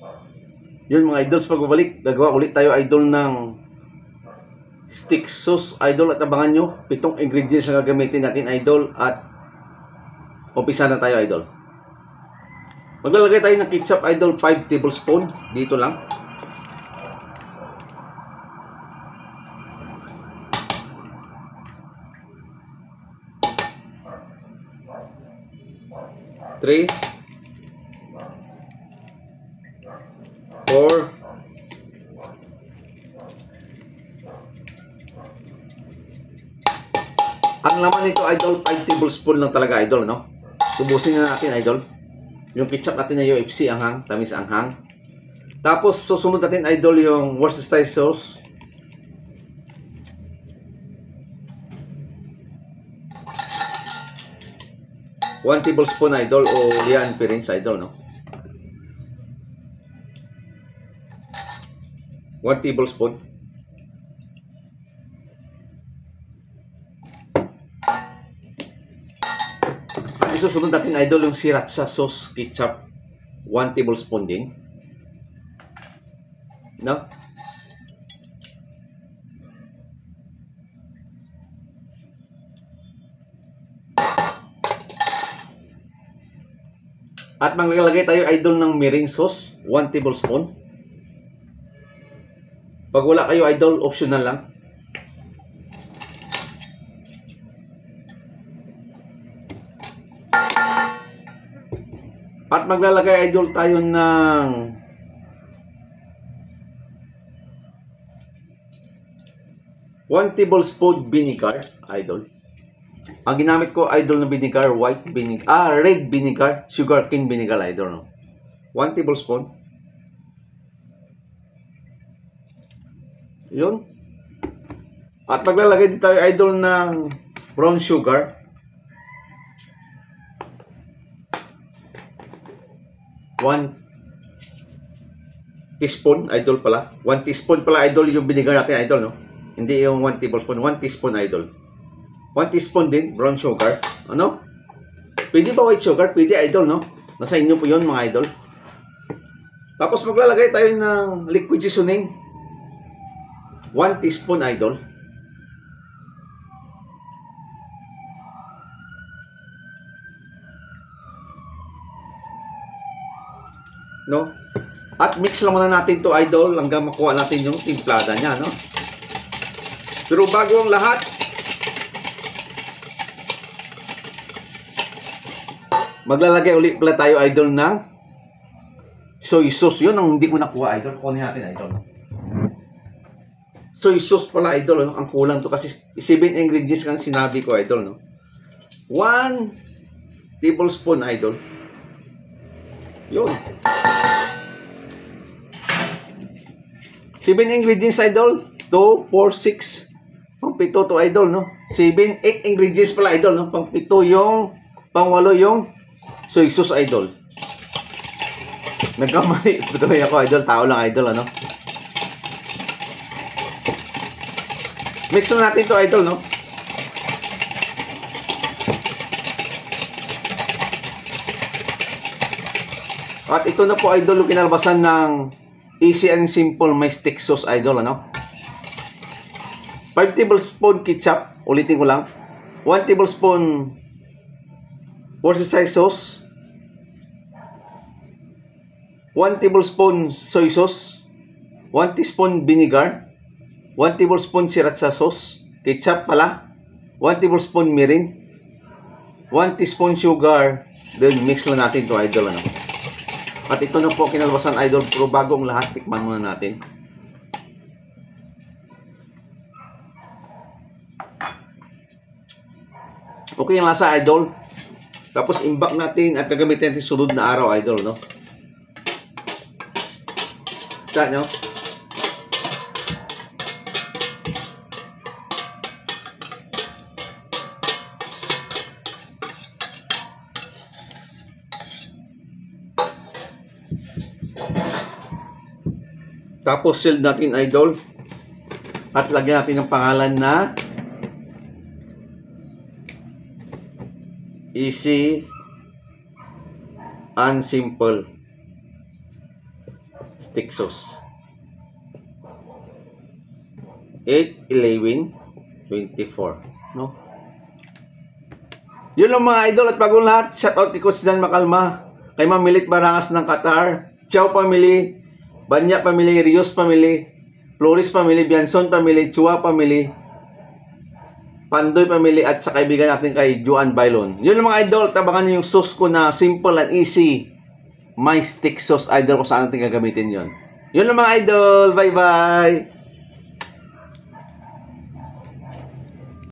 Yun mga idols, pagbabalik, gagawa ulit tayo idol ng stick sauce idol, at abangan nyo 7 ingredients na gagamitin natin idol, at umpisa na tayo idol. Maglalagay tayo ng ketchup idol, 5 tablespoon dito lang. Three, 4, 5. Ang laman nito idol, 5 tablespoon lang talaga idol, no? Tubusin na natin idol yung ketchup natin na UFC anghang, tamis anghang. Tapos susunod natin idol yung Worcestershire sauce. One tablespoon idol, o lian pirins idol, no? 1 tablespoon. At isusunod natin idol yung sriracha sauce ketchup, 1 tablespoon din, no? At maglalagay tayo idol ng mirin sauce, 1 tablespoon. Pag wala kayo idol, optional lang. At maglalagay idol tayo ng one tablespoon vinegar idol. Ang ginamit ko idol na vinegar, white vinegar, red vinegar, sugarcane vinegar idol, no? 1 tablespoon. Yun. At maglalagay din tayo idol ng brown sugar, 1 teaspoon idol pala. 1 teaspoon pala idol yung vinegar natin idol, no? Hindi yung 1 tablespoon, 1 teaspoon idol. 1 teaspoon din brown sugar. Ano? Pwede ba white sugar? Pwede idol, no? Nasa inyo po yun mga idol. Tapos maglalagay tayo ng liquid seasoning, 1 teaspoon idol. No? At mix lang muna natin to idol hanggang makuha natin yung timplada niya, no? Pero bago ang lahat, maglalagay ulit pala tayo idol ng soy sauce. Yun ang hindi ko nakuha idol. Kunin natin idol. Soy sauce pala idol, no? Ang kulang to kasi 7 ingredients kang sinabi ko idol, no? 1 tablespoon idol. Yun. 7 ingredients idol. 2, 4, 6. Pang 7 to idol, no? 7, 8 ingredients pala idol, no? Pang 7 yung, pang 8 yung soy sauce idol. Nagkamali tuloy ako idol, tao lang idol, ano? Mix na natin to idol, no? At ito na po idol yung kinalabasan ng easy and simple my stick sauce idol, ano? 5 tablespoon ketchup, ulitin ko lang. 1 tablespoon Worcestershire sauce, 1 tablespoon soy sauce, 1 teaspoon vinegar, 1 tablespoon sriracha sauce, ketchup pala, 1 tablespoon mirin, 1 teaspoon sugar, then mix lang natin to idol, ano? At ito na po kinalabasan idol, pero bago ang lahat, tikman muna natin. Okay ang lasa idol. Tapos imbak natin at gagamitin natin sunod na araw idol, no? Kita nyo? Tapos seal natin idol. At lagyan natin ng pangalan na easy and simple. Stick sauce. 8-11-24. No? Yun lang mga idol at bagong lahat. Shout out kay Coach Dan Makalma. Kay Ma'am Milit Barangas ng Qatar. Chow Family. Banya Family. Rios Family. Flores Family. Bianson Family. Chua Family. Pandoy Family. At sa kaibigan natin kay Juan Bailon. Yun lang mga idol. Tabangan nyo yung sauce ko na simple and easy. My stick sauce idol kung saan natin gagamitin yun. Yun lang mga idol. Bye bye.